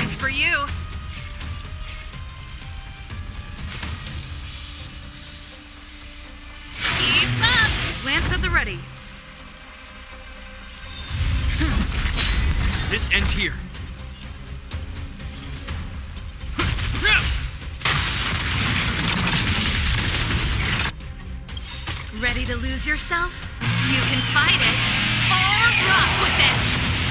song's for you. Keep up! Lance at the ready. This ends here. Ready to lose yourself? You can fight it, or rock with it!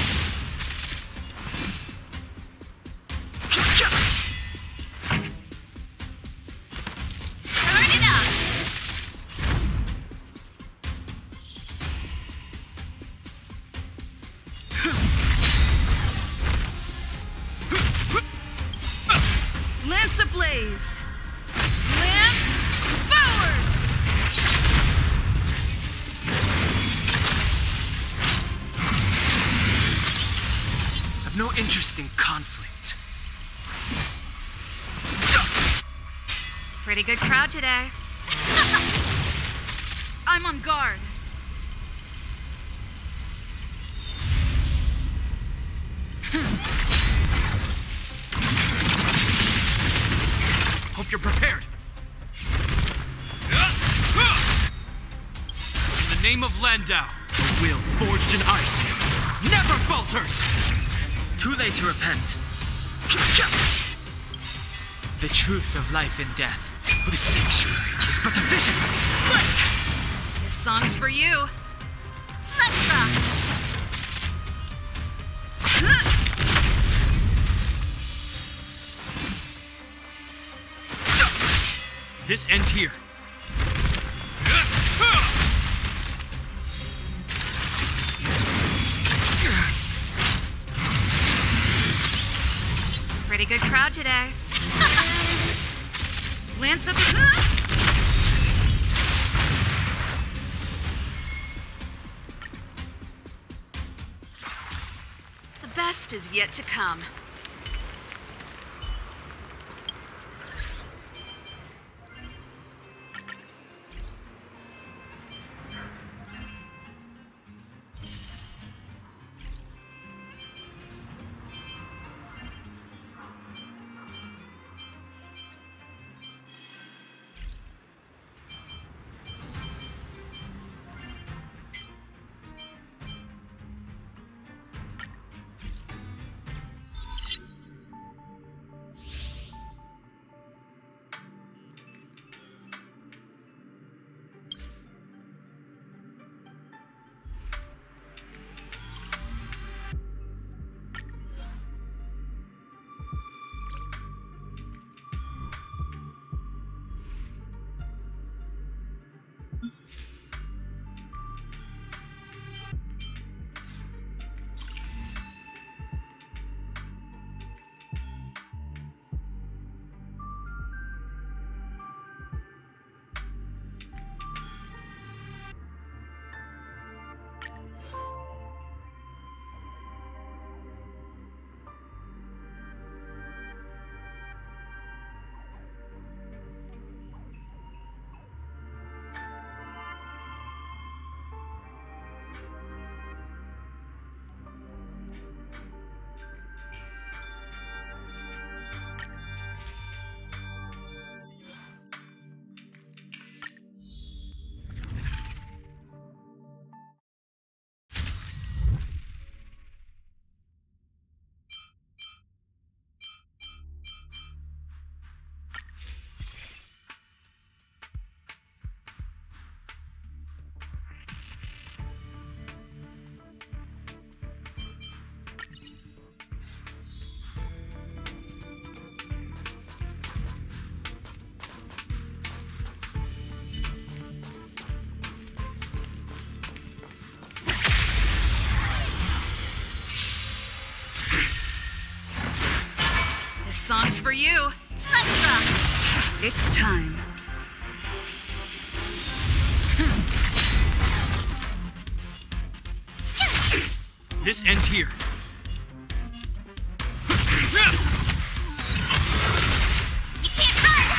Turn it up! Lance ablaze! Lance forward! I've no interest in conflict. Pretty good crowd today. I'm on guard. Hope you're prepared. In the name of Landau, a will forged in ice never falters. Too late to repent. The truth of life and death. The sanctuary is but a vision. This song's for you. Let's rock. This ends here. Pretty good crowd today. Lance up. The best is yet to come. Song's for you. Let's rock. It's time. This ends here. You can't run.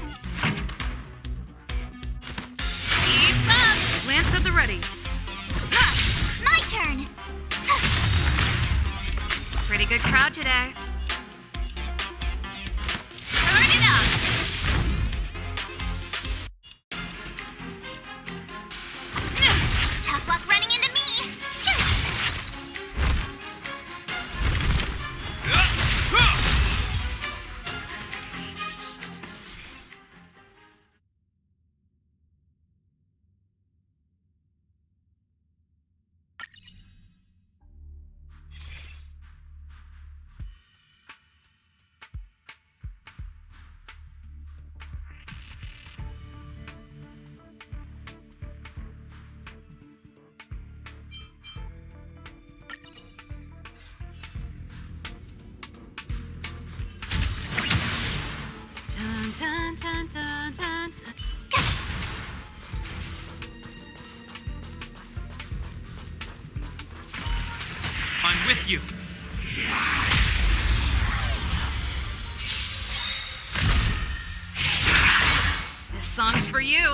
Keep up. Lance at the ready. My turn. Pretty good crowd today. it up! Tough luck running into me! Dun, dun, dun, dun, dun. I'm with you. This song's for you.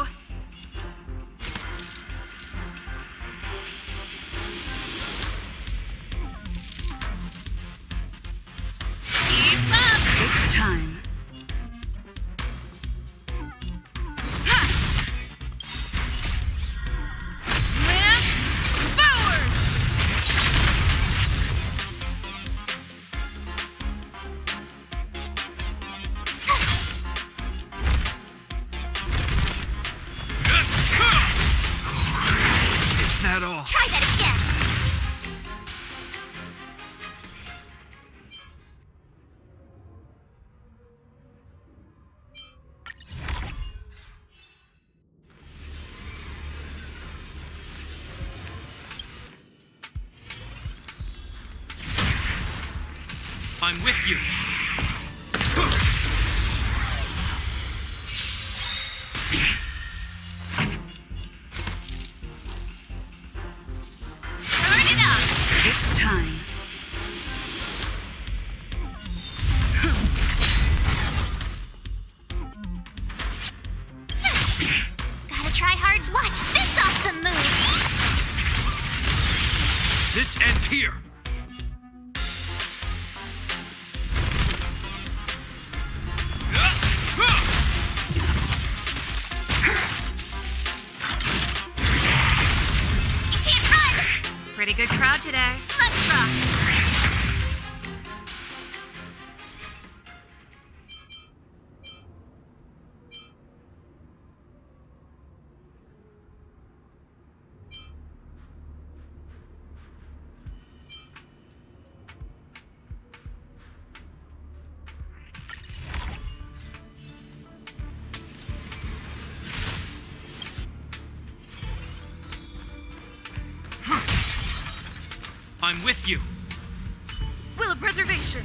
Keep up! It's time. That all. Try that again! I'm with you. Turn it up! It's time. Gotta try hard. Watch this awesome move! This ends here. You can't run! Pretty good crowd today. Let's rock! I'm with you. Will of preservation.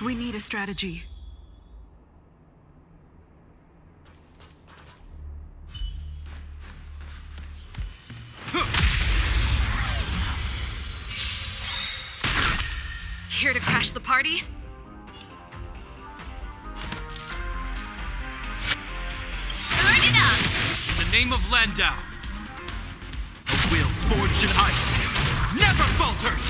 We need a strategy. Here to crash the party? Burn it up! In the name of Landau, a will forged in ice never falters!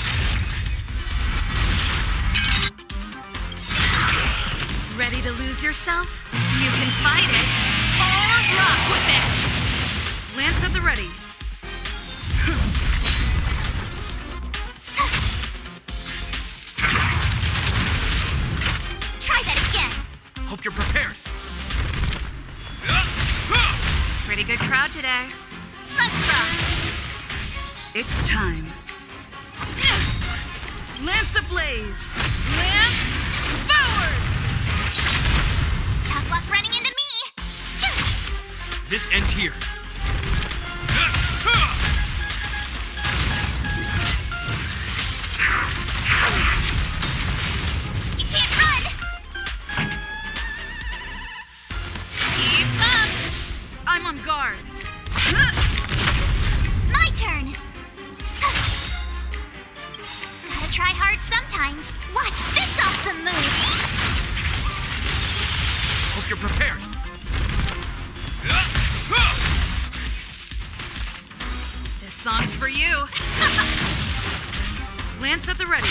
Ready to lose yourself? You can fight it, or rock with it! Lance at the ready. Try that again! Hope you're prepared. Pretty good crowd today. Let's rock! It's time. Lance ablaze! Lance forward! Tough luck running into me! This ends here. You can't run! Keep up! I'm on guard. My turn! Gotta try hard sometimes. Watch this awesome move! Hope you're prepared. This song's for you. Lance at the ready.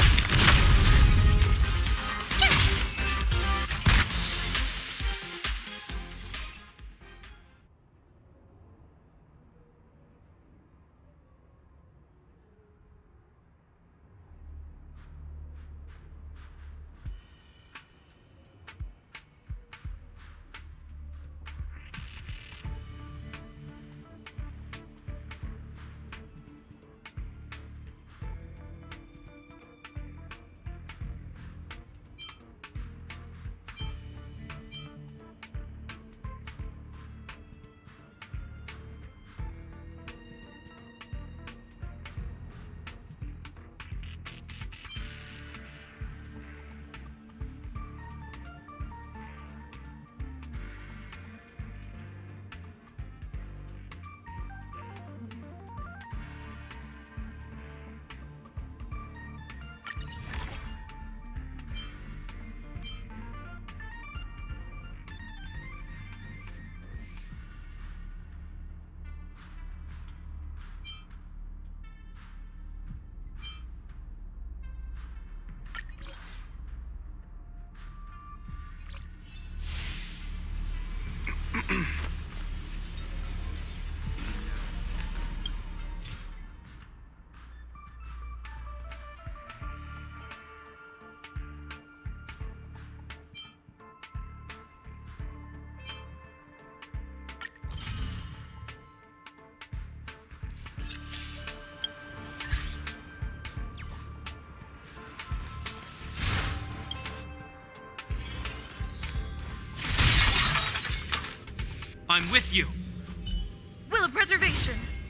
I'm with you. Will of preservation.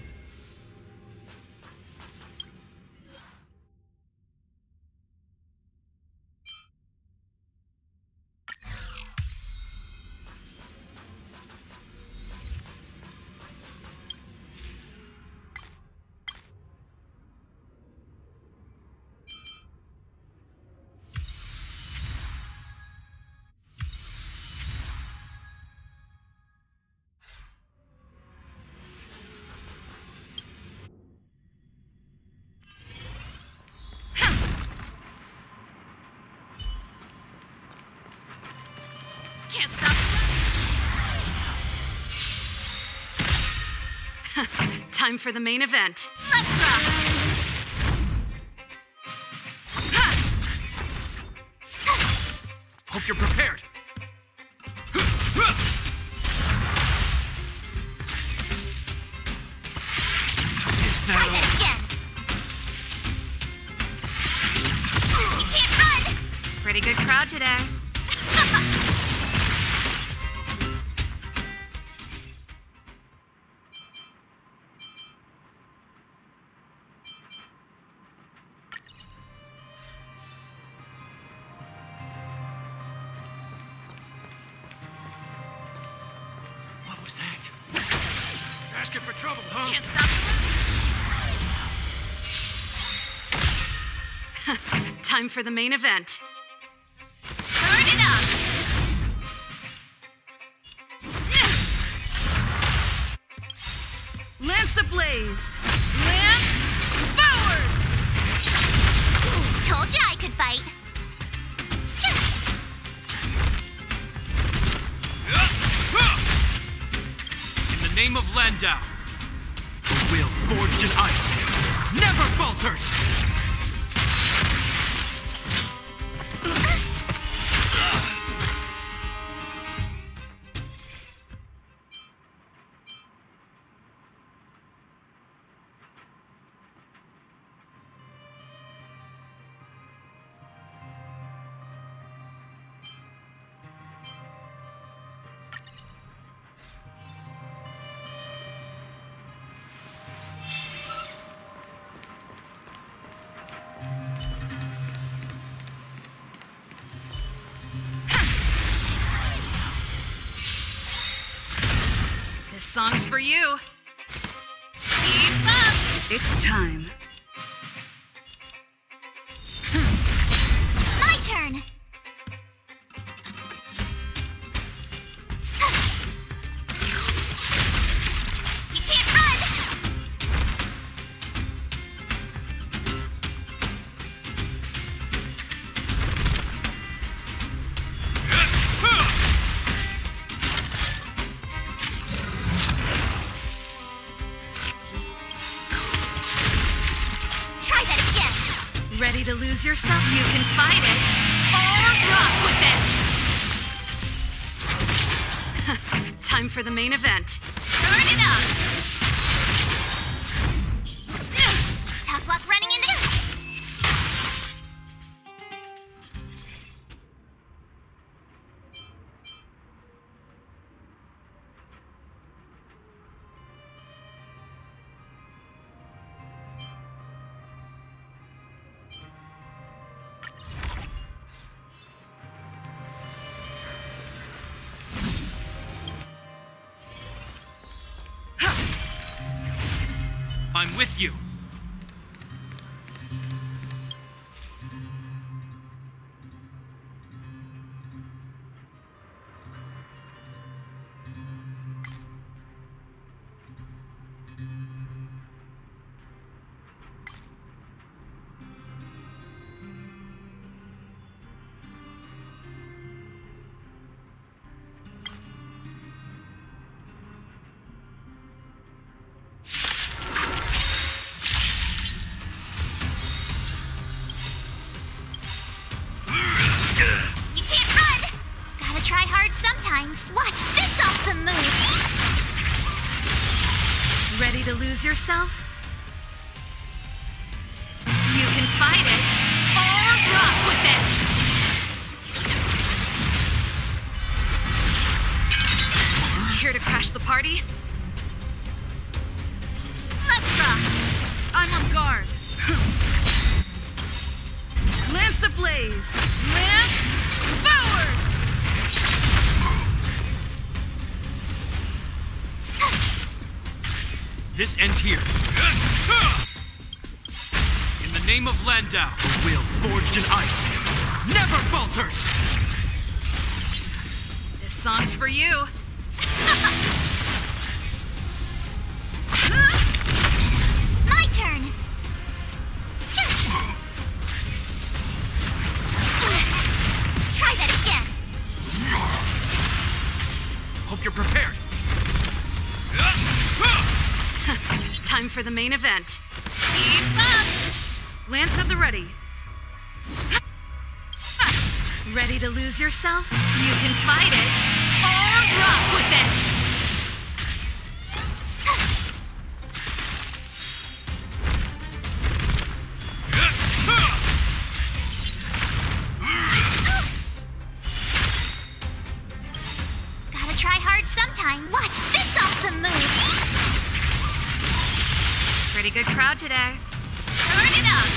Can't stop. Time for the main event. Let's rock! Hope you're prepared. Is Try that that again! You can't run! Pretty good crowd today. Asking for trouble, huh? Can't stop. Time for the main event. Turn it up! Lance ablaze! Lance forward! Told you I could fight. In the name of Landau, the will forged in ice never falters! This song's for you. Keep up! It's time. My turn. You can't run. Try that again. Ready to lose yourself? You can fight it or rock with it. Time for the main event. Turn it up! Tough luck running into. I'm with you. You can't run. Gotta try hard sometimes. Watch this awesome move. Ready to lose yourself? You can fight it or rock with it. Here to crash the party? Let's rock. I'm on guard. Lance ablaze! Lance forward! This ends here. In the name of Landau, the will forged in ice never falters! This song's for you. My turn. Try that again. Hope you're prepared. Time for the main event. Keep up! Lance at the ready. Ready to lose yourself? You can fight it or rock with it. Gotta try hard sometime. Watch this awesome move. Pretty good crowd today. Turn it up!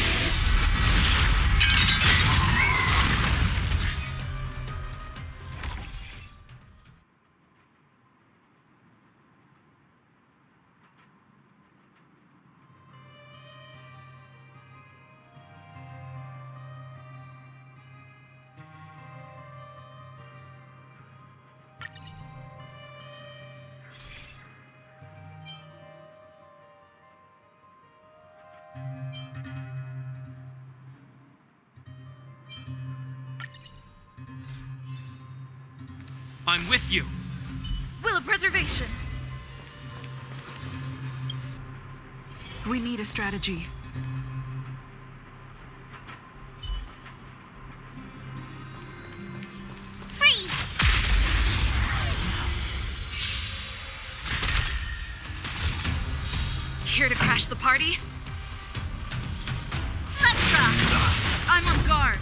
I'm with you. Will of preservation. We need a strategy. Freeze! Here to crash the party? Let's rock! I'm on guard.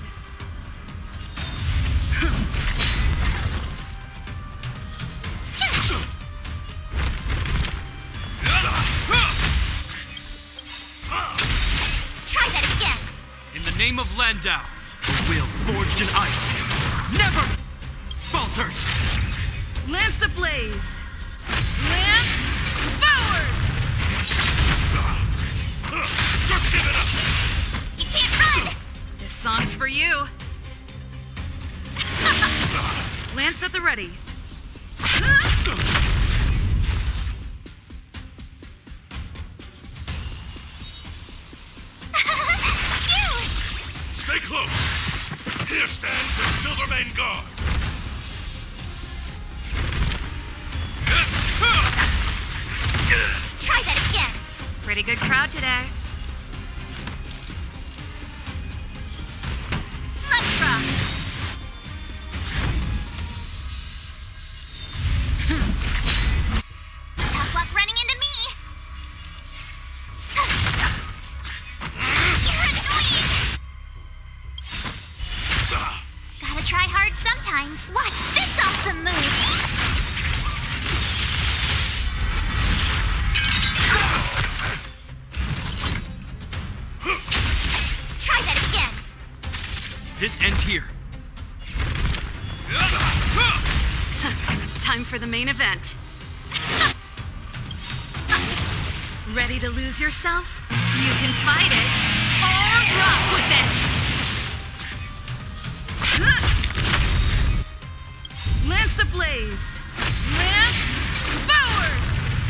Try that again! In the name of Landau, a will forged in ice never falters. Lance ablaze. Lance forward! Just give it up! You can't run! This song's for you. Lance at the ready. Cute! Stay close. Here stands the Silvermane Guard. Try that again! Pretty good crowd today. Let's rock! Tough luck running into me! You're annoying! Gotta try hard sometimes. Watch this awesome move! Try that again! This ends here. Time for the main event. Ready to lose yourself? You can fight it or rock with it. Lance ablaze. Lance forward.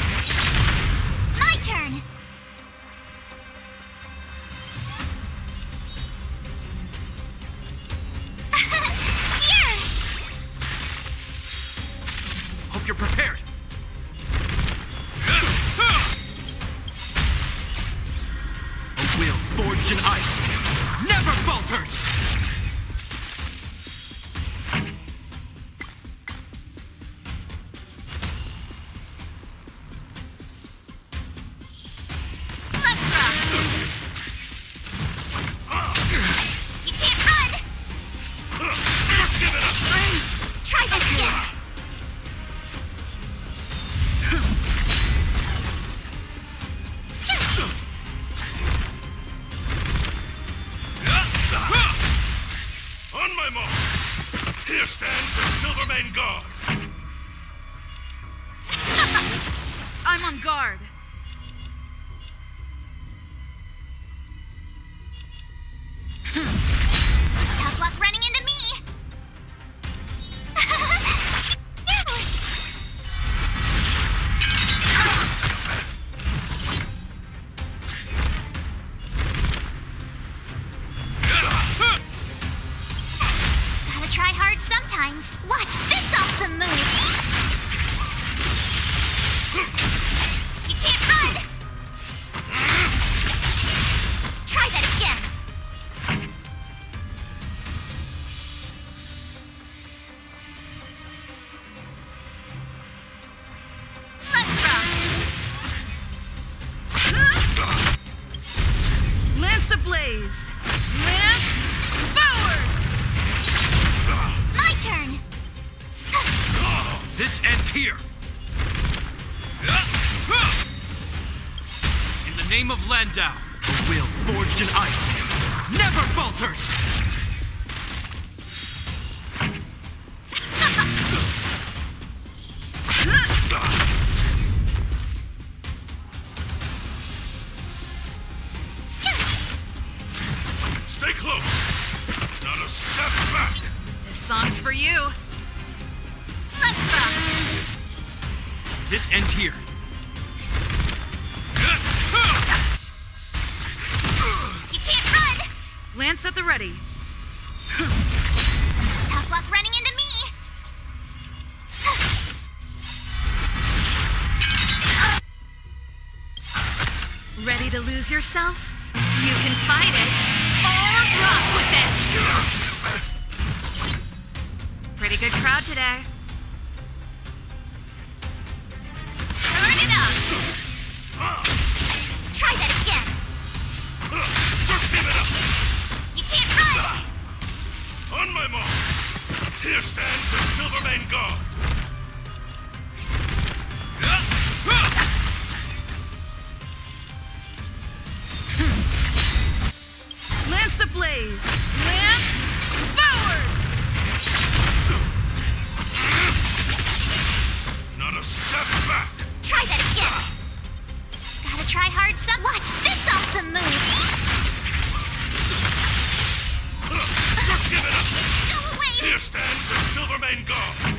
My turn! Here! Hope you're prepared. A will forged in ice never falters. Let's rock! You can't run! Just give it up. Try that again! On my mark. Here stands the Silvermane Guard. I'm on guard. Tough luck running into me! Gotta try hard sometimes. Watch this awesome move! You can't run! Try that again! Let's rock! Lance ablaze. Lance forward. My turn! This ends here. In the name of Landau, a will forged in ice never falters. Stay close. Not a step back. This song's for you. Let's rock! This ends here. You can't run! Lance at the ready. Tough luck running into me! to lose yourself? You can fight it or rock with it! Pretty good crowd today. Turn it up! Try that again! Just give it up! You can't run! On my mark! Here stands the Silvermane Guard! Lance ablaze! Lance forward! Not a step back! Try that again! Gotta try hard some. Watch this awesome move! Just give it up! Go away! Here stands the Silvermane Guard!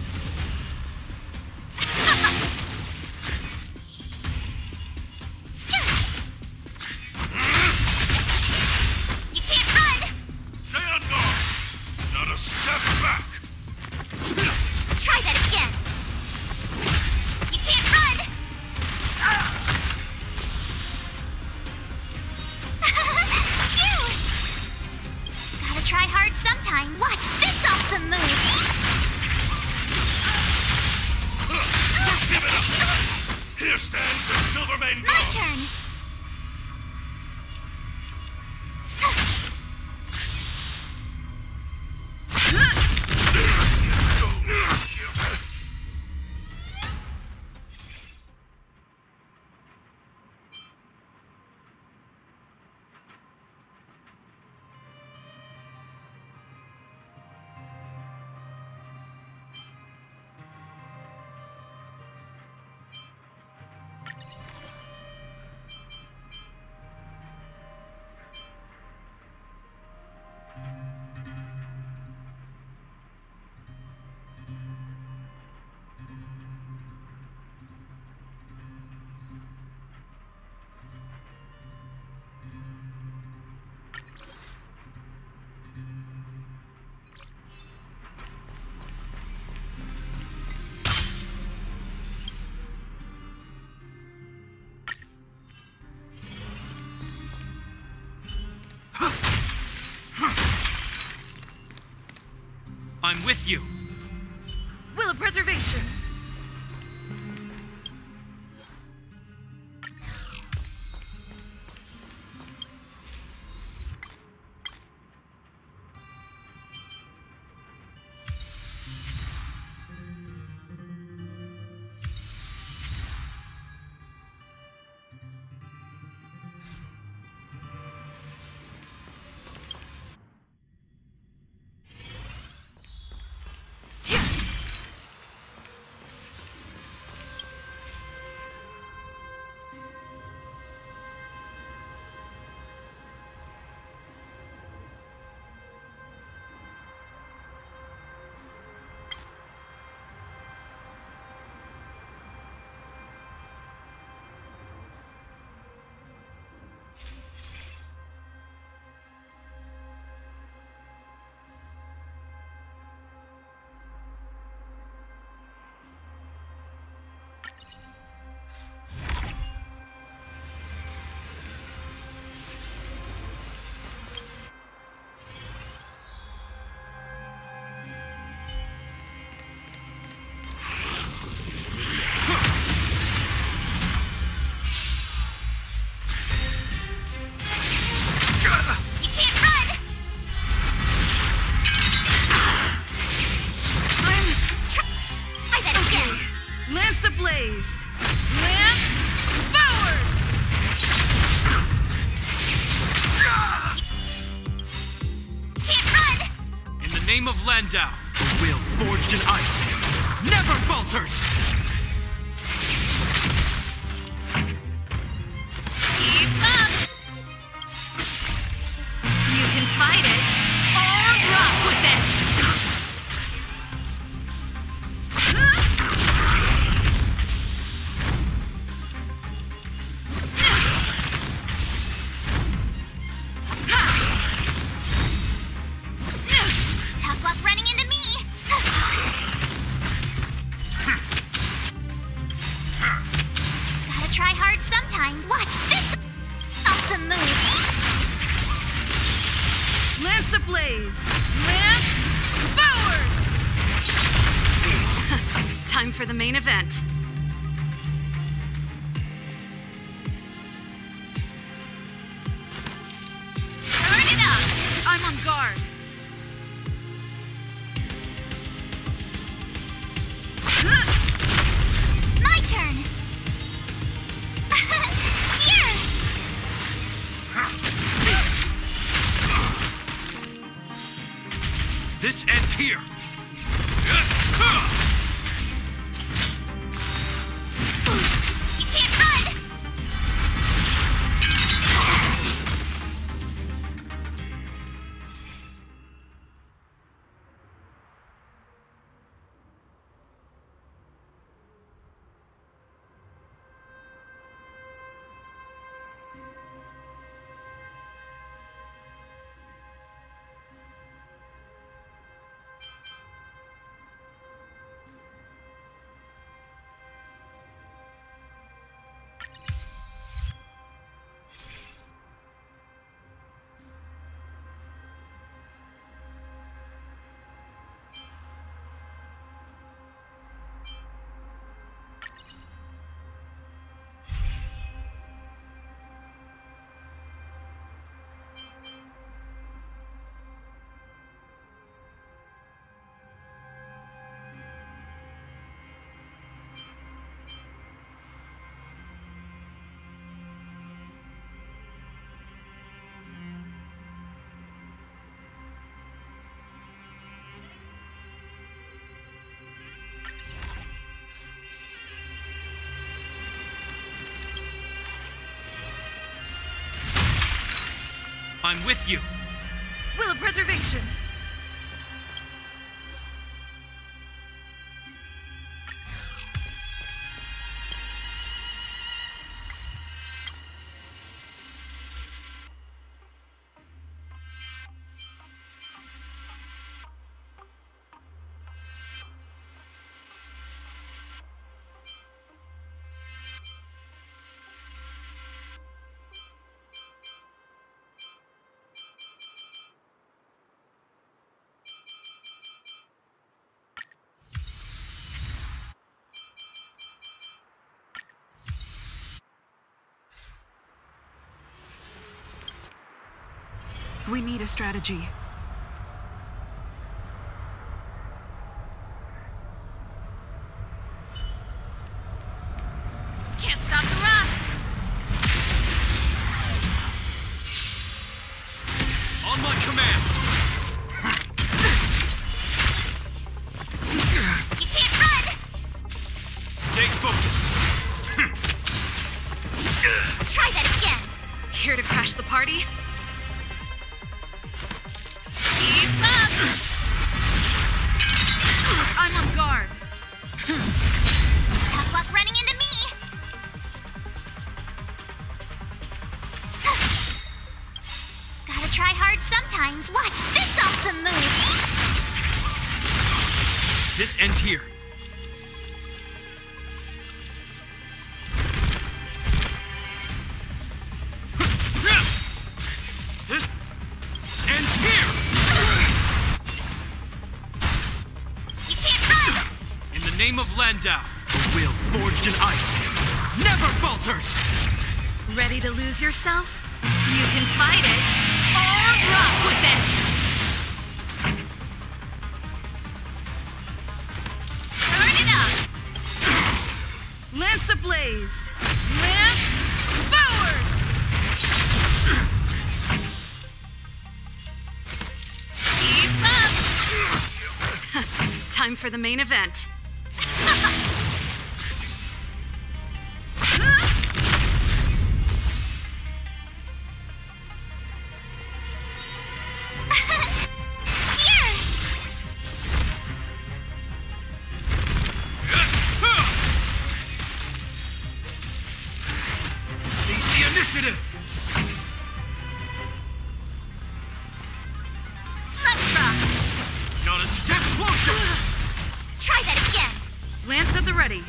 You can't run! Stay on guard! Not a step back! Try that again! You can't run! Phew! Gotta try hard sometime. Watch this awesome move! Just give it up! Here stands the Silvermane My Guard! turn! I'm with you. Will of preservation! Name of Landau, a will forged in ice, never falters! Keep up! You can fight it or rock with it! Tough luck running into me! Gotta try hard sometimes. Watch this! Lance ablaze! Lance forward! Time for the main event. Turn it up! I'm on guard. My turn. Here. This ends here. You can't run. I'm with you. Will of preservation. We need a strategy. Can't stop the rock! On my command. You can't run. Stay focused. Try that again. Here to crash the party? Keep up! I'm on guard. Tough luck running into me. Gotta try hard sometimes. Watch this awesome move. This ends here. This ends here. You can't run. In the name of Landau, a will forged in ice never falters. Ready to lose yourself? You can fight it or rock with it! Turn it up! Lance ablaze! Lance forward! Keep up! Time for the main event. Here. Seize the initiative. Let's rock. Not a step closer. Try that again. Lance at the ready.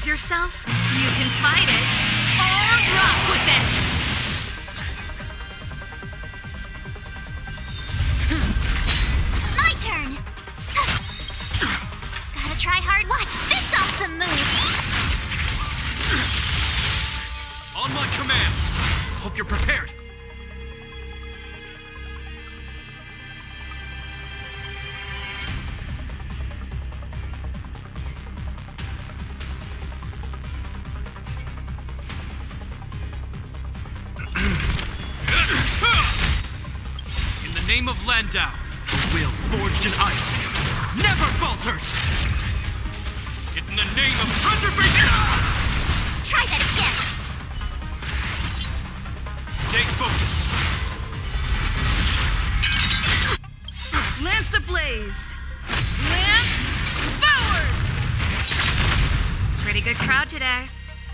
lose yourself? You can fight it or rock with it! My turn! Gotta try hard. Watch this awesome move! On my command. Hope you're prepared. In the name of Landau, a will forged in ice never falters! In the name of Thunderbreaker! Try that again! Stay focused! Lance ablaze! Lance forward! Pretty good crowd today.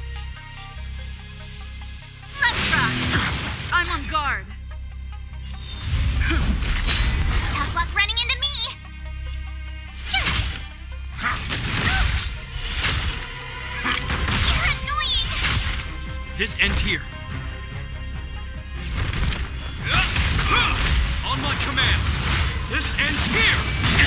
Let's rock! I'm on guard. Tough luck running into me! You're annoying! This ends here. On my command, this ends here!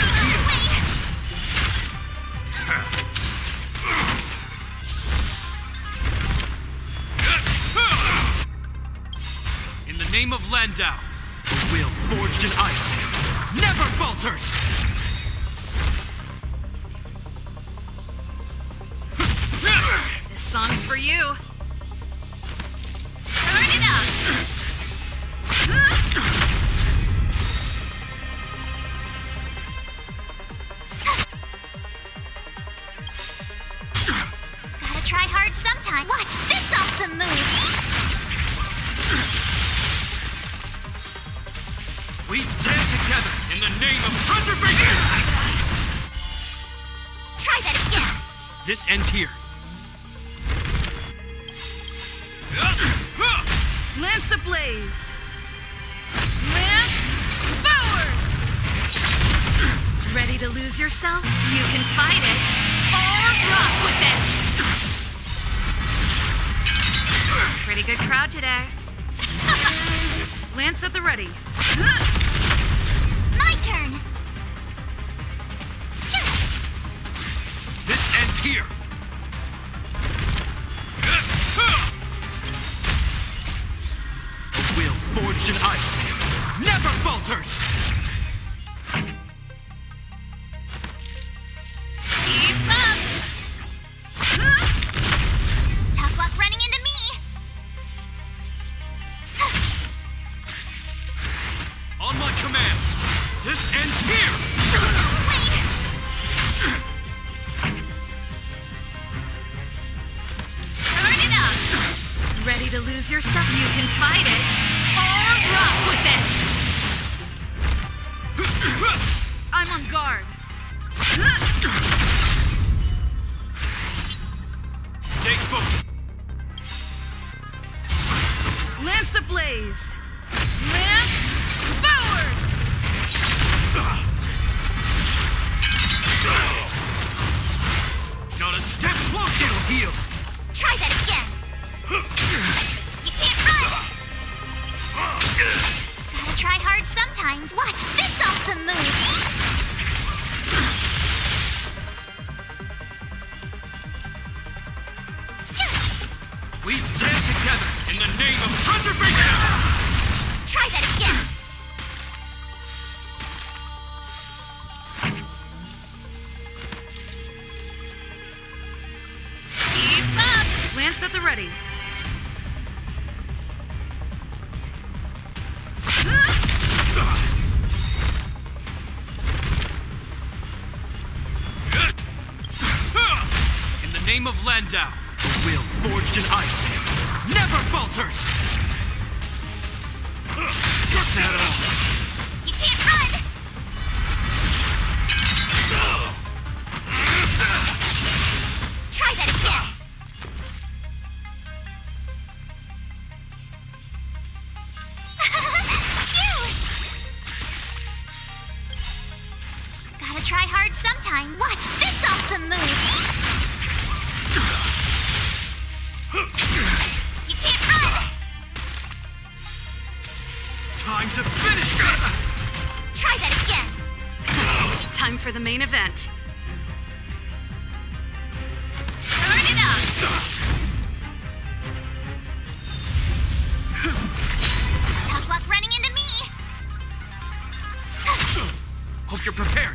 In the name of Landau, a will forged in ice never falters! This song's for you. Turn it up! Gotta try hard sometime. Watch this awesome move! We stand together in the name of Thunderbreaker! Try that again! This ends here. Lance ablaze! Lance forward! Ready to lose yourself? You can fight it or rock with it! Pretty good crowd today. Lance at the ready. My turn! This ends here. A will forged in ice never falters! Keep up! Tough luck running into me! On my command, this ends here! Go away! Turn it up! Ready to lose yourself? You can fight it or rock with it! I'm on guard. Stay focused. Lance ablaze! Lance forward! Not a step closer, it'll heal. Try that again! You can't run! Gotta try hard sometimes. Watch this awesome move! We stand together in the name of Thunderbreaker! Try that again! Keep up! Lance at the ready. In the name of Landau, a will forged in ice never falters! Is that all? You can't run! Try that again! Cute! Gotta try hard sometime. Watch this awesome move! Time to finish this! Try that again. Time for the main event. Turn it up! Tough luck running into me. Hope you're prepared.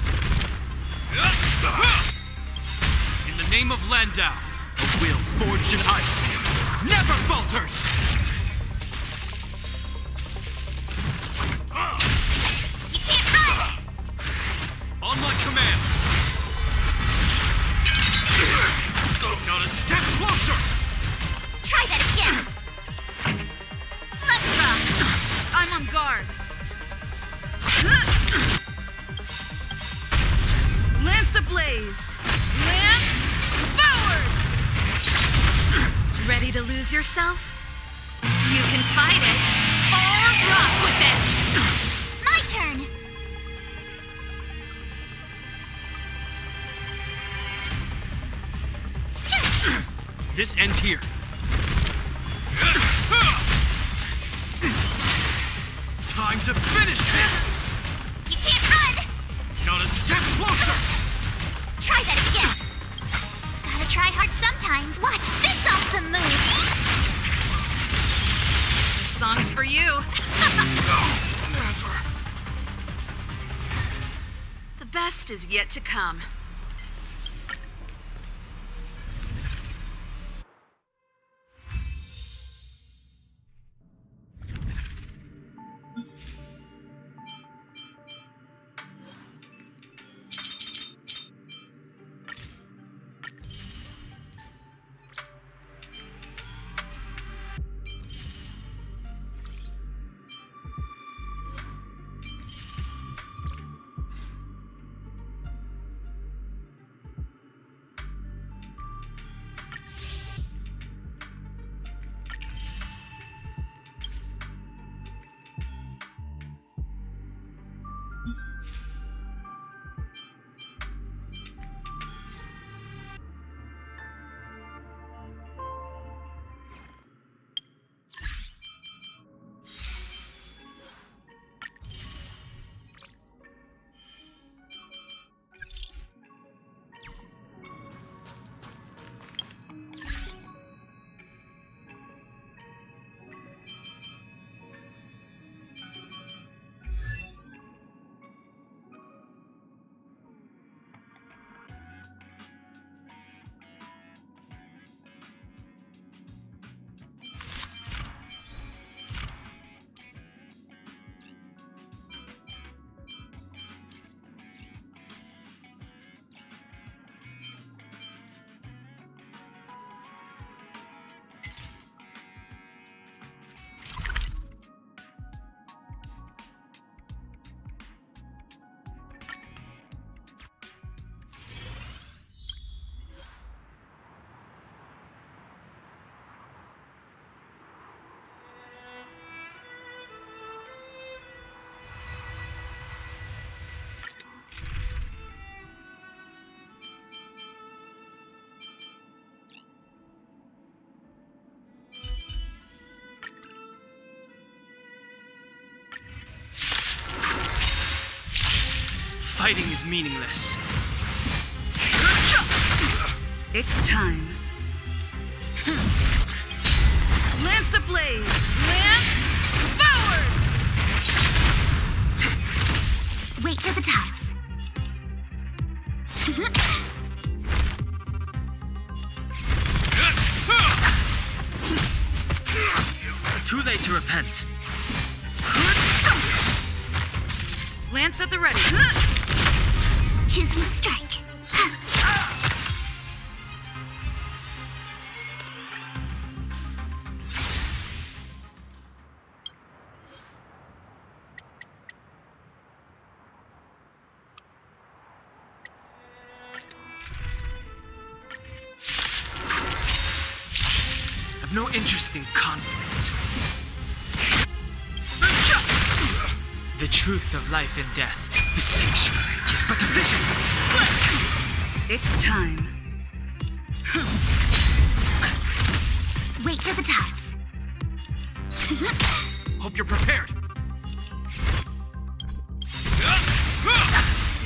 In the name of Landau, a will forged in ice never falters! You can't run. On my command! Not a step closer! Try that again. Let's rock! I'm on guard. Lance ablaze! Lance forward! Ready to lose yourself? You can fight it or rock with it! My turn. This ends here. Time to finish this! You can't run. Not a step closer! Try that again. Gotta try hard sometimes. Watch this awesome move. This song's for you. The best is yet to come. Fighting is meaningless. It's time. Lance ablaze! Lance forward! Wait for the tiles. Too late to repent. Lance at the ready. Choose me strike. I've no interest in conflict. The truth of life and death. The sanctuary is but a vision. It's time. Wait for the tiles. Hope you're prepared.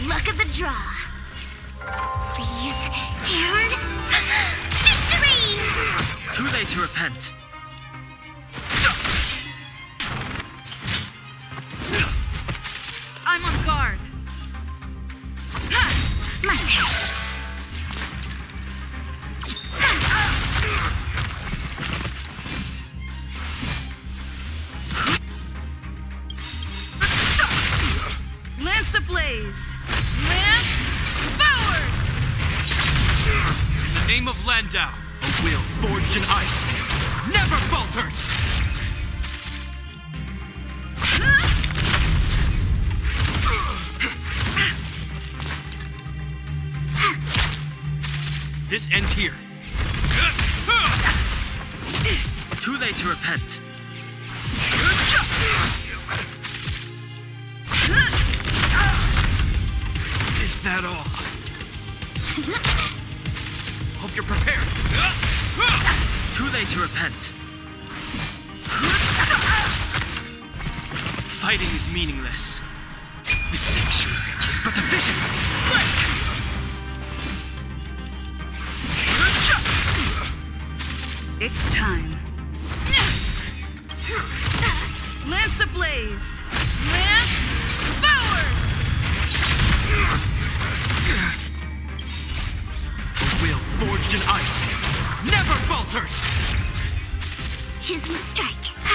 Luck of the draw. Freeze and victory! Too late to repent. I'm on guard. My turn. Lance ablaze. Lance forward. In the name of Landau, a will forged in ice never falters! This ends here. Too late to repent. Is that all? Hope you're prepared. Too late to repent. Fighting is meaningless. The sanctuary is but a vision. It's time. Lance ablaze. Lance forward. A will forged in ice never falters! Choose your strike.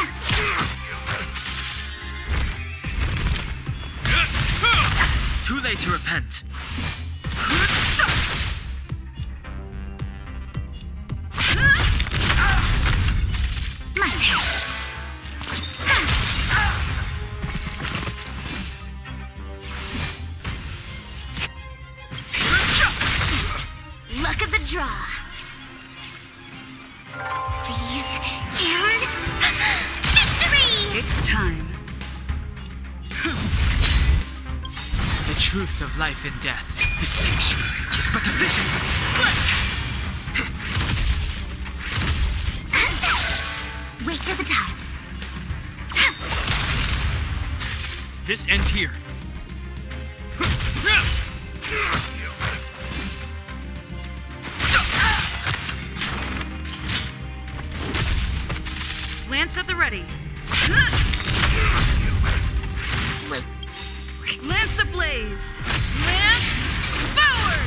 Too late to repent. My turn. Luck of the draw. Freeze and victory! It's time. The truth of life and death. The sanctuary is but a vision. Wait for the times. This ends here. Lance at the ready. Lance ablaze. Lance forward.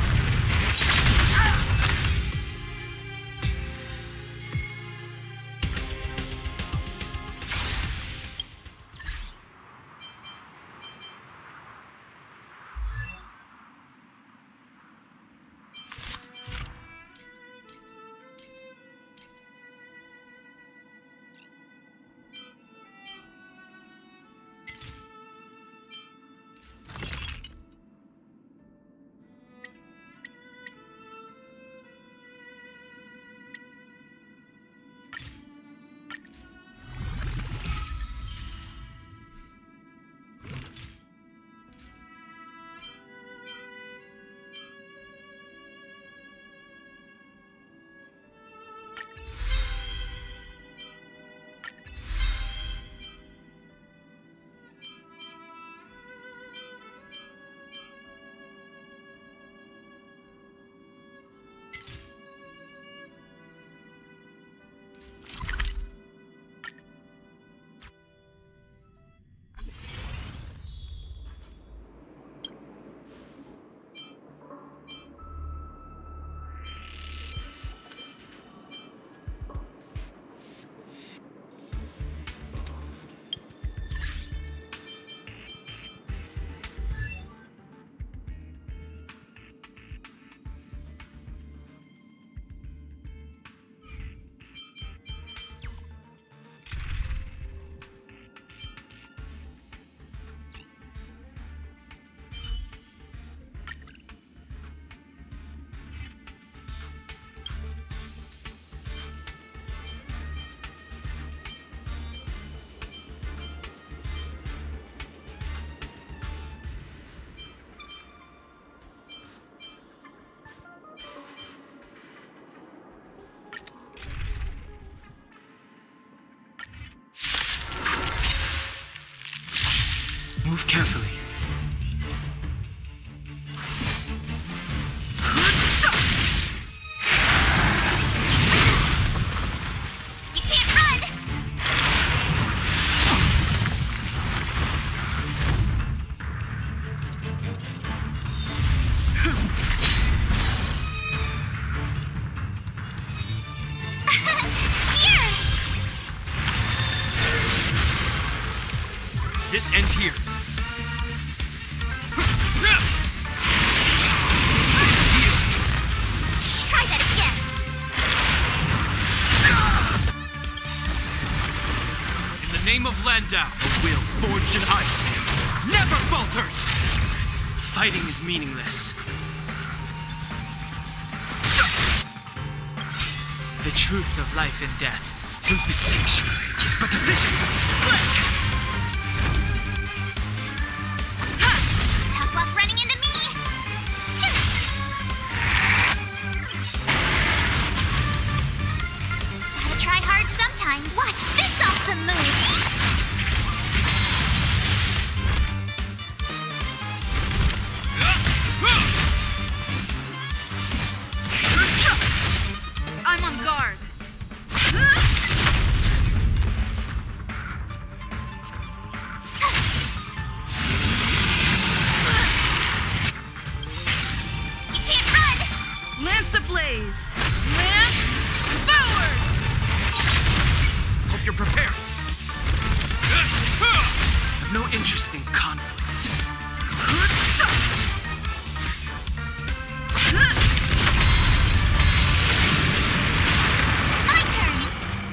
Move carefully. This ends here. Try that again. In the name of Landau, a will forged in ice never falters! Fighting is meaningless. The truth of life and death. The sanctuary is but a vision. Tough luck running into me. Gotta try hard sometimes. Watch this awesome move. I'm on guard. You can't run. Lance ablaze. Lance forward. Hope you're prepared. I've no interest in conflict. My turn.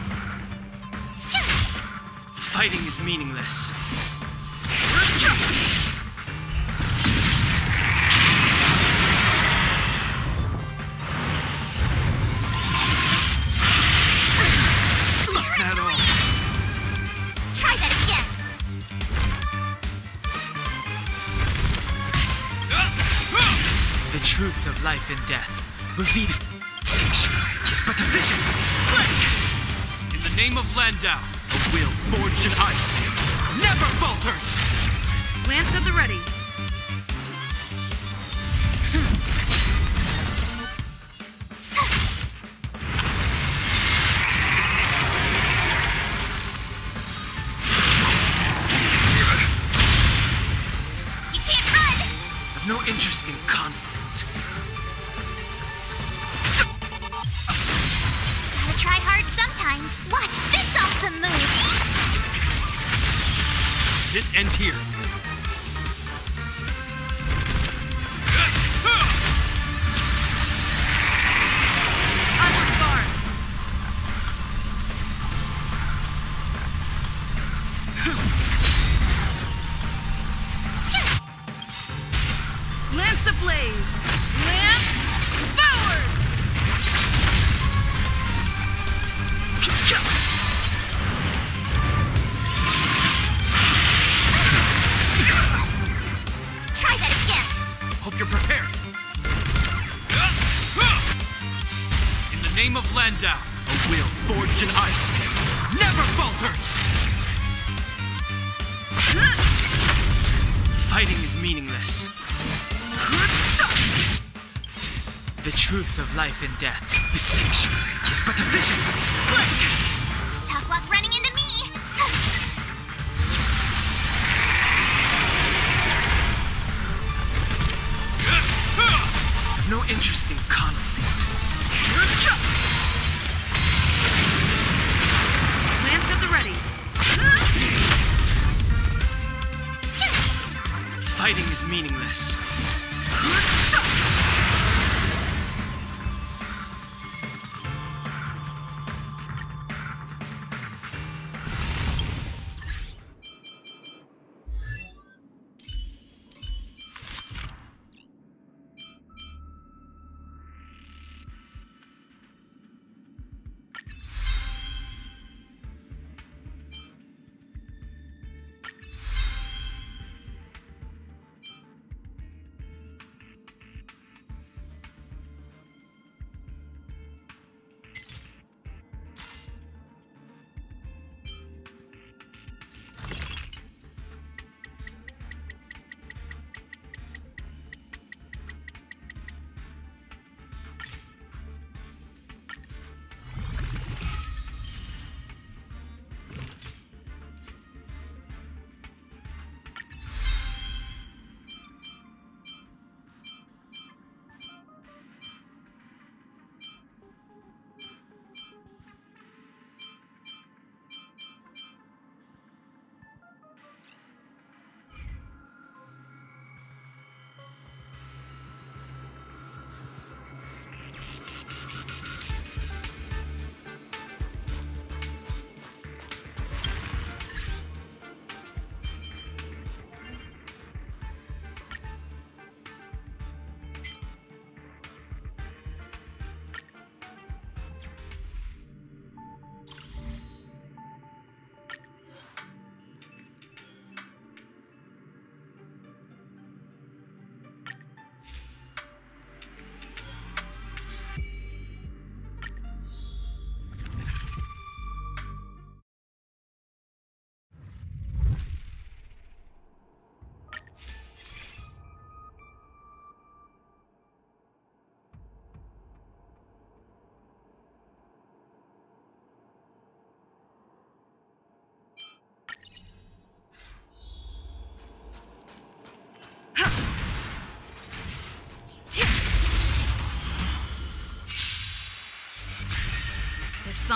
Fighting is meaningless. Is that all? Try that again. The truth of life and death reveals sanctuary is but a vision. In the name of Landau, a will forged in ice never falters! Lance at the ready. You can't run. I've no interest in conflict. Gotta try hard sometimes. Watch this awesome move. This ends here. I'm on guard. Lance ablaze. Lance forward. Try that again. Hope you're prepared. In the name of Landau, a will forged in ice never falters! Fighting is meaningless. The truth of life and death, the sanctuary is but a vision. Tough luck running into me. I've no interest in conflict. Lance at the ready. Fighting is meaningless.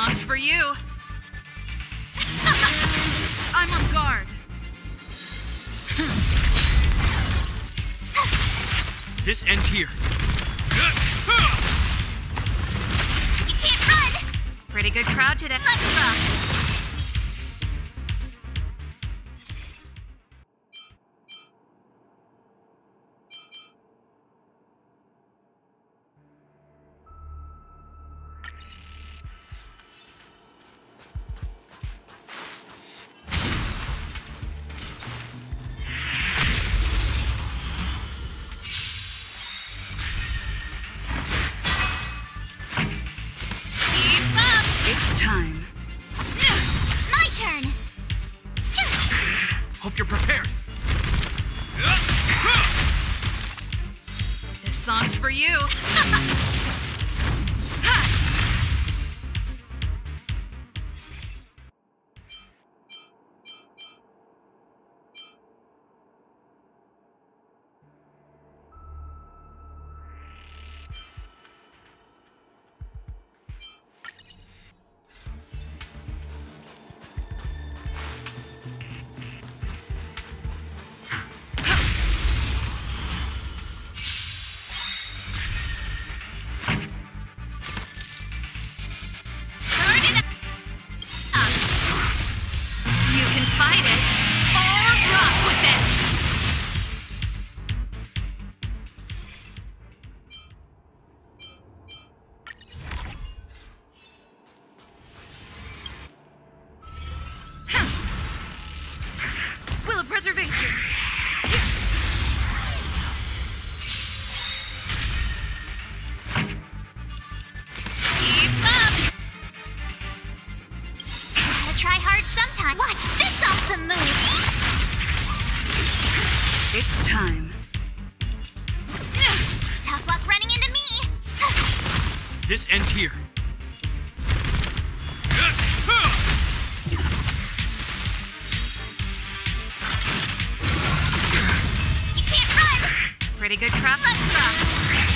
song's for you. I'm on guard. This ends here. You can't run! Pretty good crowd today. Let's rock! Keep up! It's time. My turn! Hope you're prepared. This song's for you. Turn it up! You can fight it or rock with it. Will of preservation. Keep up! Gotta try hard sometime. Watch this awesome move! It's time. Tough luck running into me! This ends here. You can't run! Pretty good crowd. Let's rock!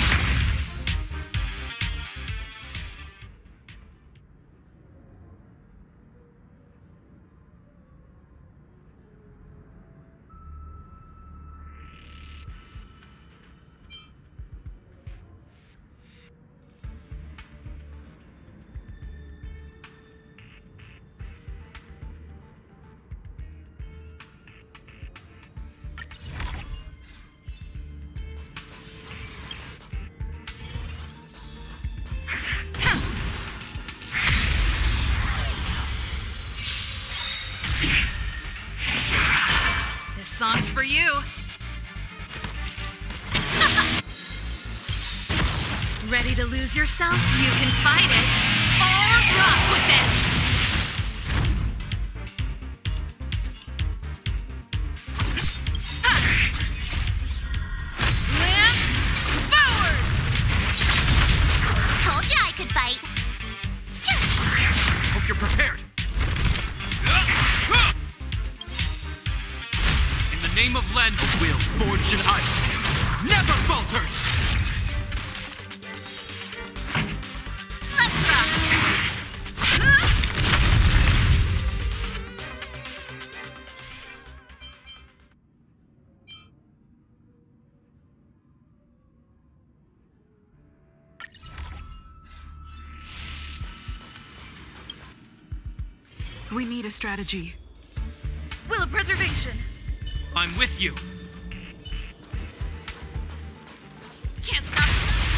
This song's for you. Ready to lose yourself? You can fight it or rock with it. Lance forward! Told ya I could fight. Hope you're prepared. In the name of Land, a will forged in ice never falters. Let's rock! We need a strategy. Will of preservation. I'm with you. Can't stop.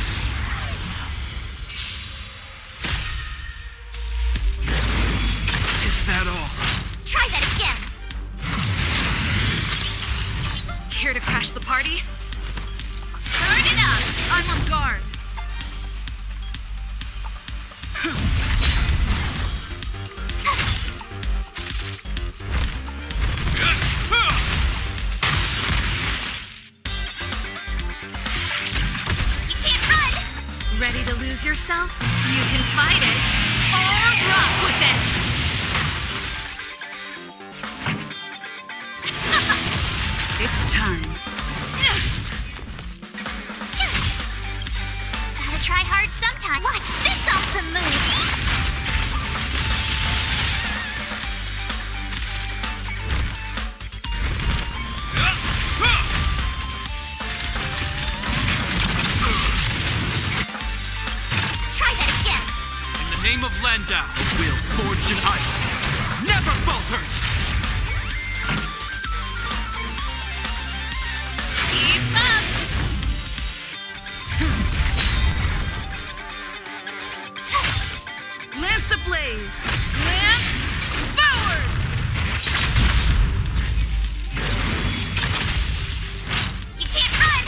Is that all? Try that again! Here to crash the party? Turn it up! I'm on guard. You can't run! Ready to lose yourself? You can fight it or rock with it. It's time. Gotta try hard sometime. Watch this awesome move! Landau, a will forged in ice, never falters! Keep up! Lance ablaze! Lance forward! You can't run!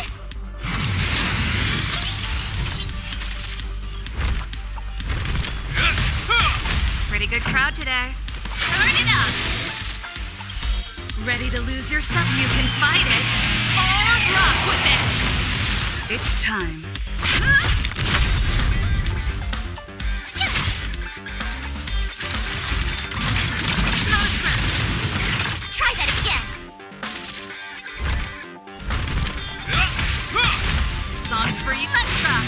Pretty good crowd today. Turn it up! Ready to lose yourself? You can fight it or rock with it. It's time. Not a scratch. Try that again! Songs for you. Let's rock.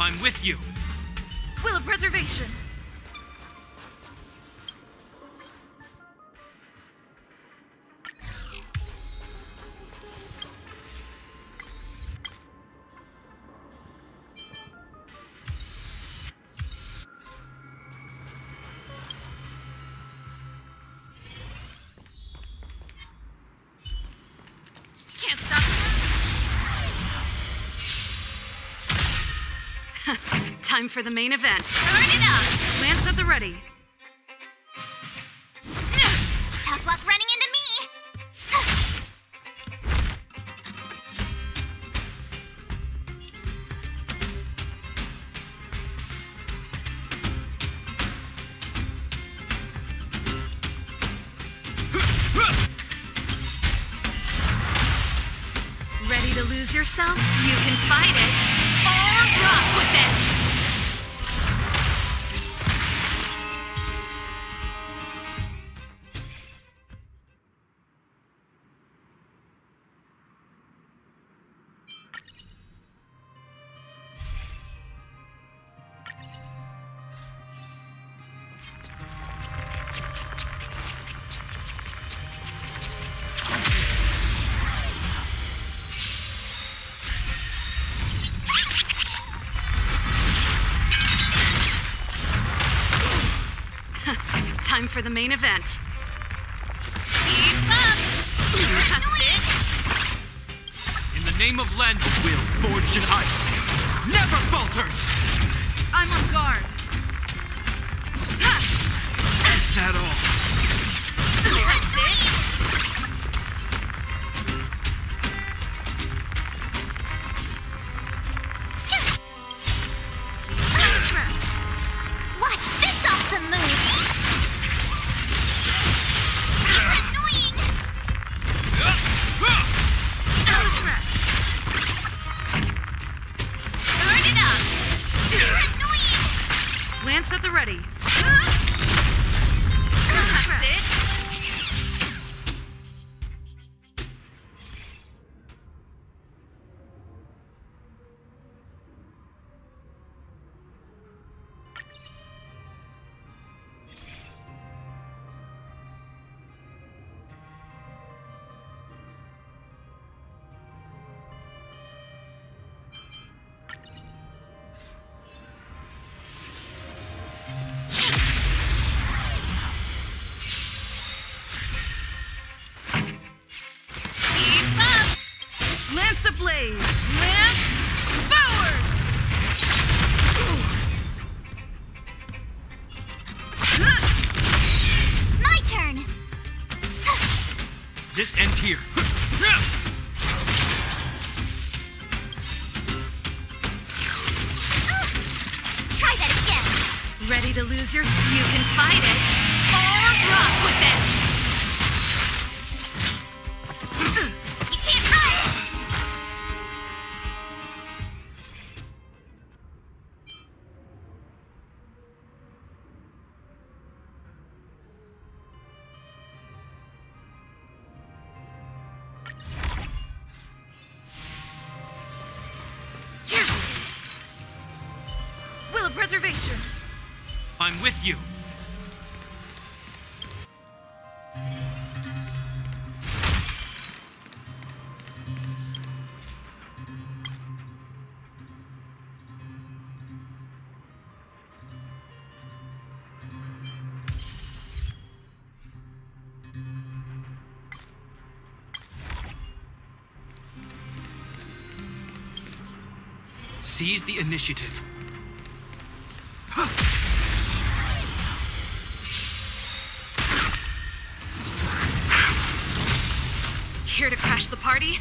I'm with you. Will of Preservation. Can't stop me. Time for the main event. Turn it up. Lance at the ready. Tough luck running into me! Ready to lose yourself? You can fight it or rock with it. Time for the main event. Keep up. That's it. In the name of land, a will forged in ice never falters! I'm on guard. Is that all? That's it. Watch this awesome move! Annoying! Turn it up. Annoying! Lance at the ready. That's it. Keep up. Lance ablaze. Lance forward. My turn! This ends here. Try that again! Ready to lose yourself? You can fight it or rock with it. You can't run! Will of Preservation. I'm with you. Seize the initiative. Here to crash the party?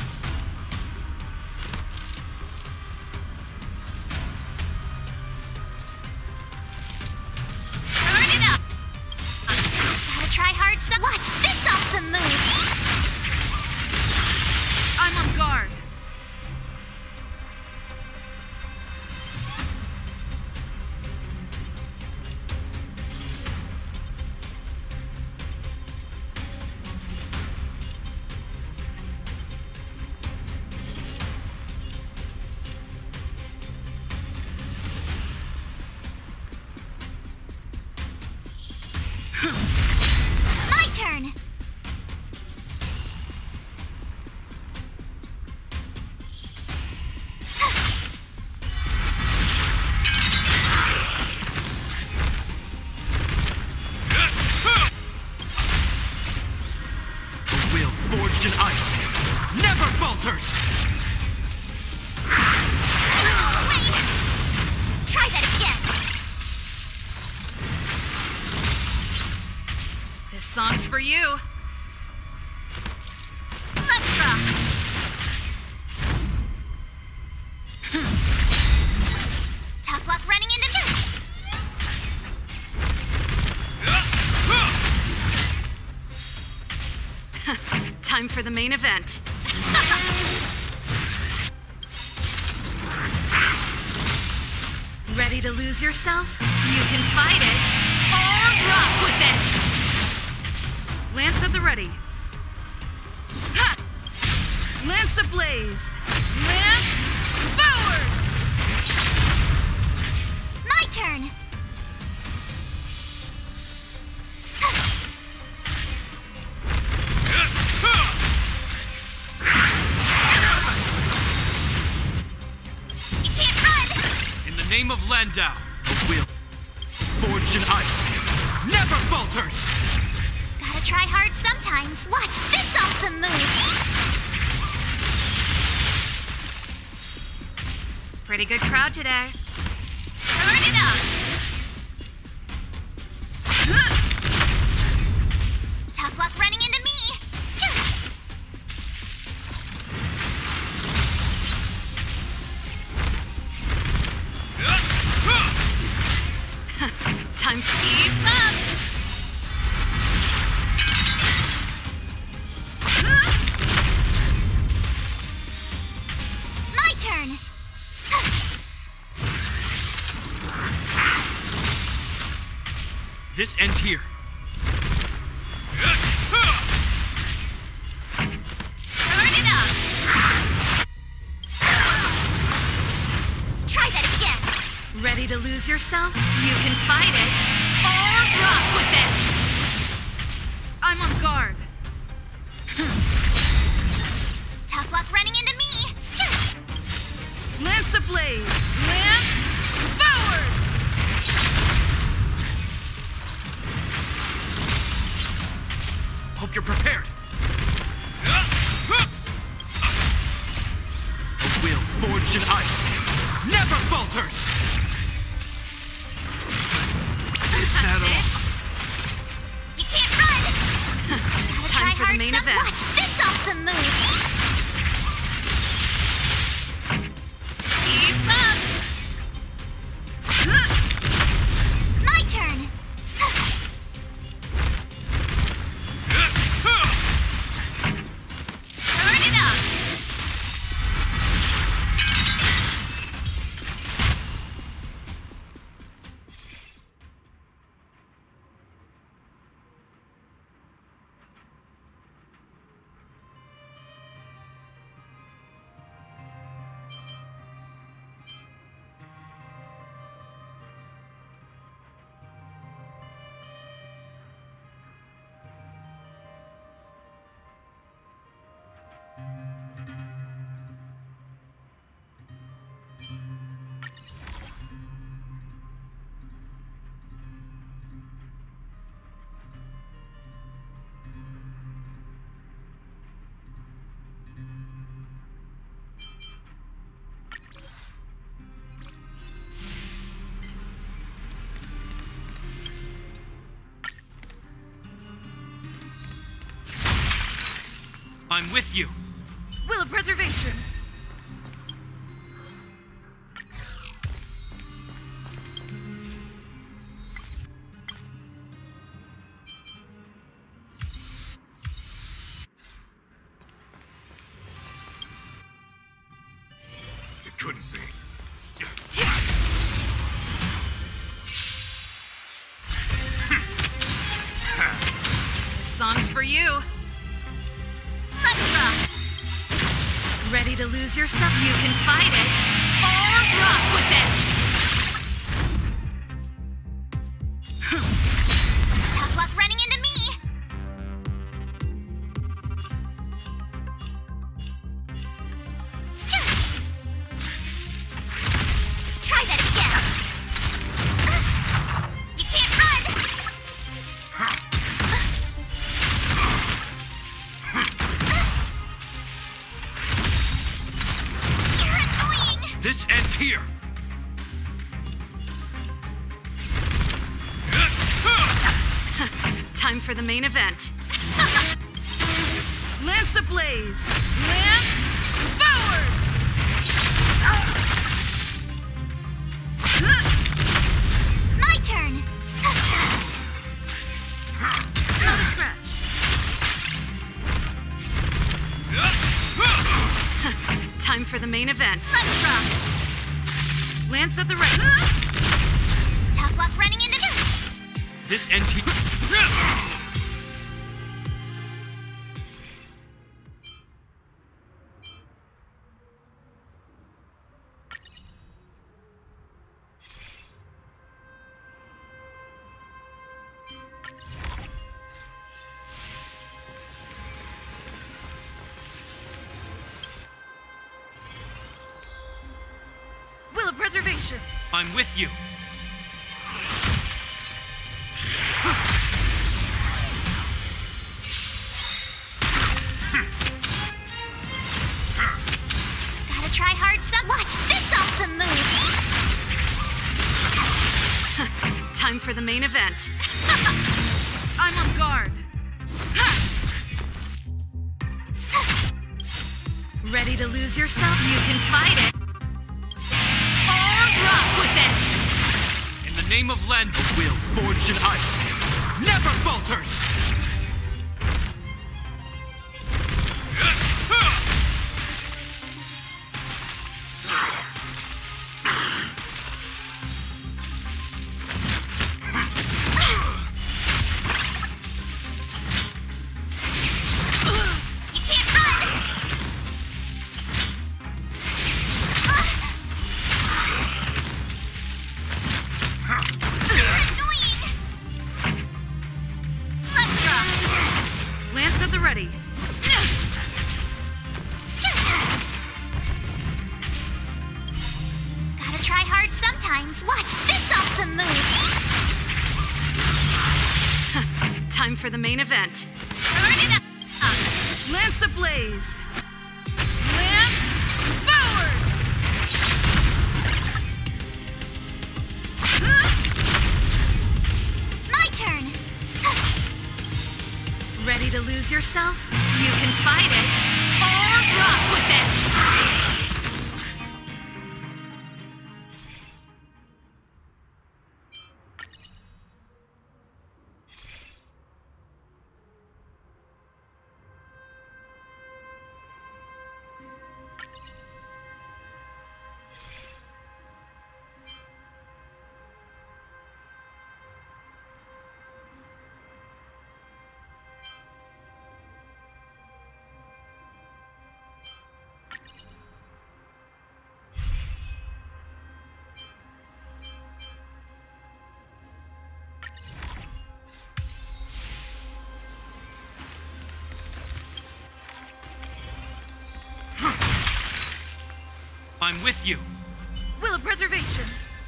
Turn it up. Gotta try hard some. Watch this awesome move! I'm on guard. My turn! A will forged in ice never falters! Oh, wait! Try that again! This song's for you. Let's rock! Tough luck running into me! Time for the main event. Ready to lose yourself? You can fight it or rock with it. Lance at the ready. Ha! Lance ablaze. Lance forward. My turn! You can't run! In the name of Landau, a will forged in ice never falters! Gotta try hard sometimes. Watch this awesome move! Pretty good crowd today. Turn it up! Tough luck running into me! Time for Keep up! My turn! This ends here. Turn it up! Try that again! Ready to lose yourself? You can fight it or rock with it. I'm on guard. Tough luck running into me! Lance ablaze. Lance forward. Hope you're prepared. A will forged in ice never falters! Is that all? You can't run! Gotta try Time for the hard main some. event. Watch this awesome move! Keep up! My turn! Turn it up! I'm with you. Will of preservation. It couldn't be. This song's for you. Let's rock! Ready to lose yourself? You can fight it or rock with it. Tough luck luck running into me! Try that again! You can't run! You're annoying! This ends here! Time for the main event. Lance ablaze! Lance forward! My turn! Another scratch. Time for the main event. Let's rock! Lance at the ready. Tough luck running into me! This ends here. Will of preservation. I'm with you. Gotta try hard some. Watch this awesome move! Time for the main event. I'm on guard. Ready to lose yourself? You can fight it. Or rock with it. In the name of Land, a will forged in ice never falters! You can't run! You're annoying! Let's rock! Lance at the ready. Gotta try hard sometimes. Watch this awesome move! Time for the main event. Burn it up! Lance ablaze. Lance forward. My turn! Ready to lose yourself? You can fight it. Or rock with it. I'm with you. Will of preservation.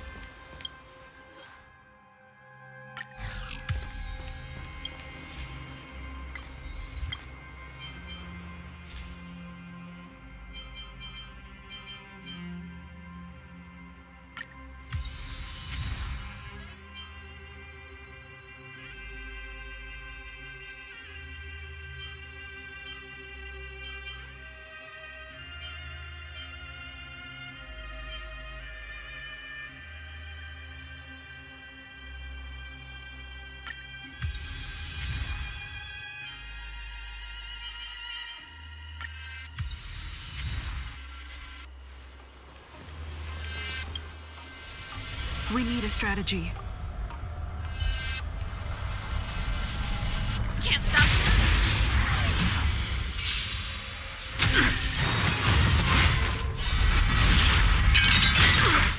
We need a strategy. Can't stop.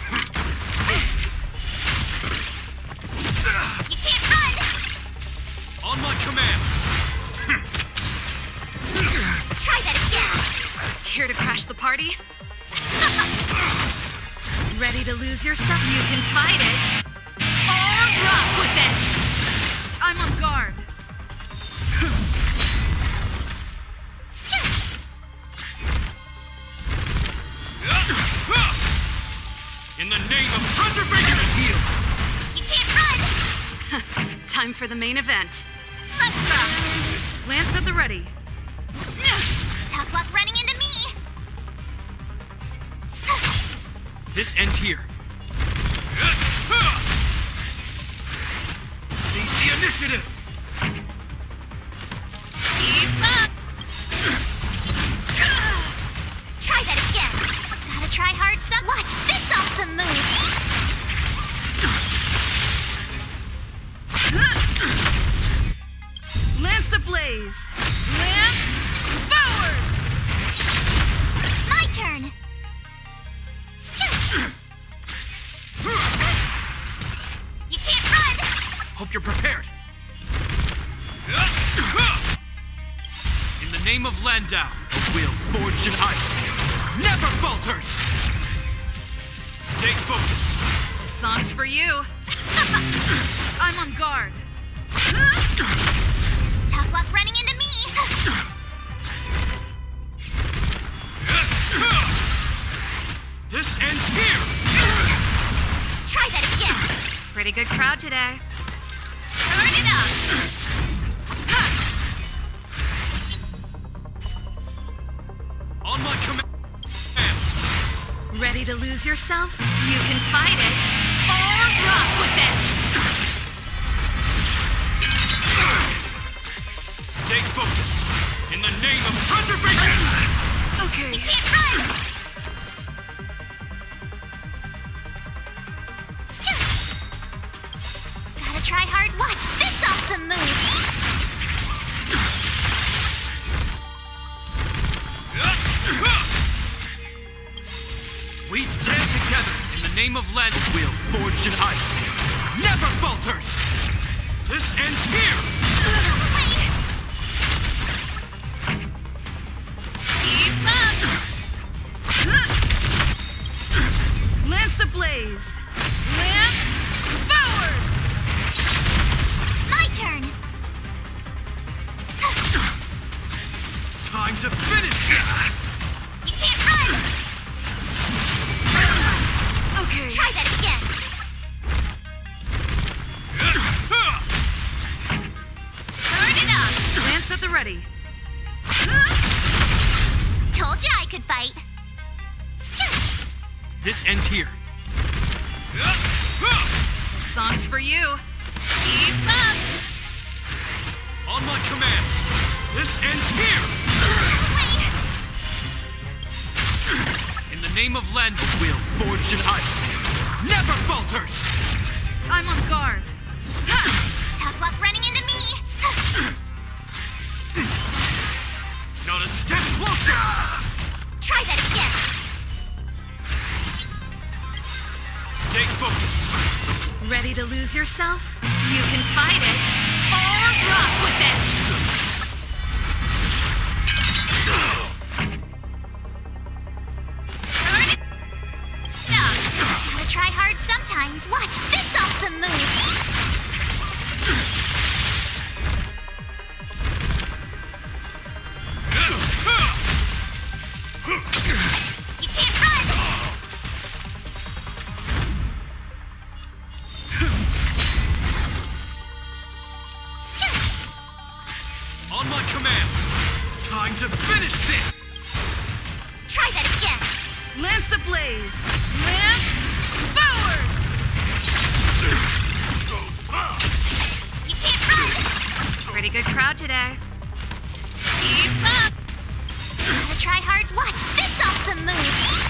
You can't run! command! Try that again! Here to crash the party? Ready to lose yourself? You can fight it. Or rock with it! I'm on guard. In the name of preservation and heal! You can't run! Time for the main event. Let's rock! Lance at the ready. Tough luck running into me! This ends here. Seize the initiative! Keep up! Try that again! Gotta try hard some. Watch this awesome move! Lance ablaze. Lance forward! My turn! You can't run! Hope you're prepared. In the name of Landau, a will forged in ice never falters! Stay focused. This song's for you. I'm on guard. Tough luck running into me! This ends here! Try that again! Pretty good crowd today. Turn it up! On my command! Ready to lose yourself? You can fight it. Or rock with it! Stay focused. In the name of preservation! Okay. You can't run! Gotta try hard. Watch this awesome move! We stand together in the name of Land. Will forged in ice never falters! This ends here! Wait! Keep up! Lance ablaze. Lance forward! My turn! Time to finish this! You can't run! Okay. Try that again! Turn it up! Lance at the ready. Told you I could fight! This ends here. This song's for you. Keep up! On my command. This ends here. Wait! In the name of Land, will forged in ice never falters! I'm on guard. Tough luck running into me! Not a step closer! Try that again! Stay focused. Ready to lose yourself? You can fight it. Or rock with it! Turn it up! Gotta try hard sometimes. Watch this awesome move! You can't run! On my command. Time to finish this! Try that again! Lance ablaze. Lance forward! You can't run! Pretty good crowd today. Keep up! Gotta try hard. Watch this awesome move!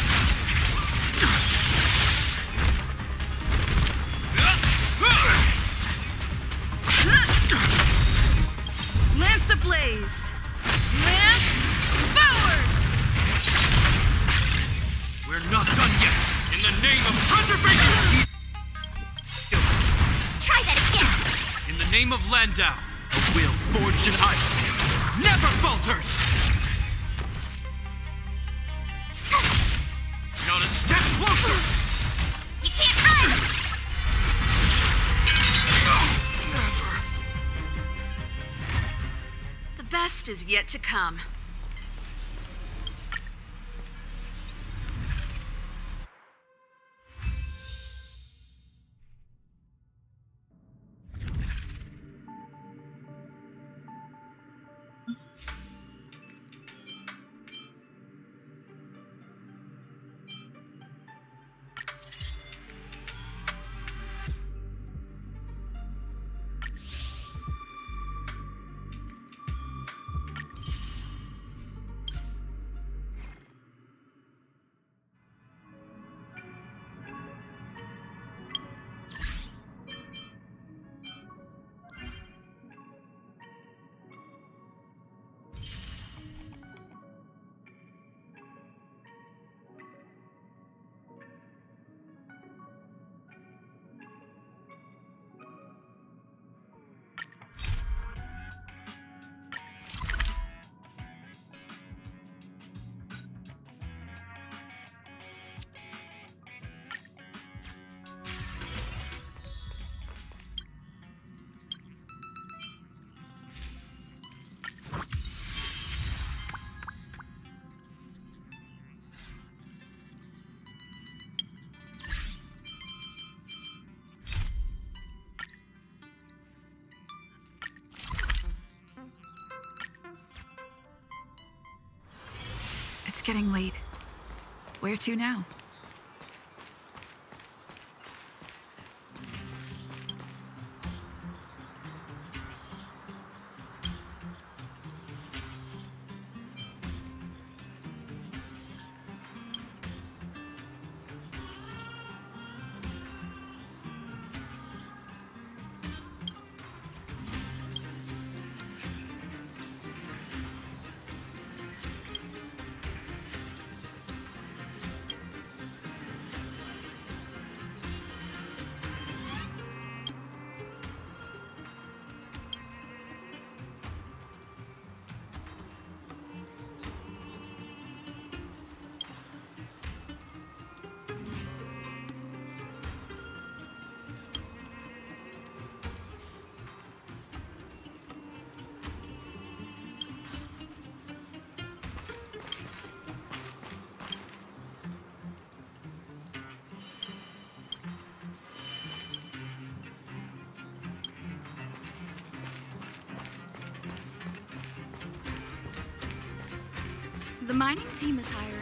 Lance ablaze. Lance forward! We're not done yet. In the name of preservation! Try that again! In the name of Landau, a will forged in ice never falters! Not a step closer! You can't run! Never. The best is yet to come. It's getting late. Where to now? The mining team is hired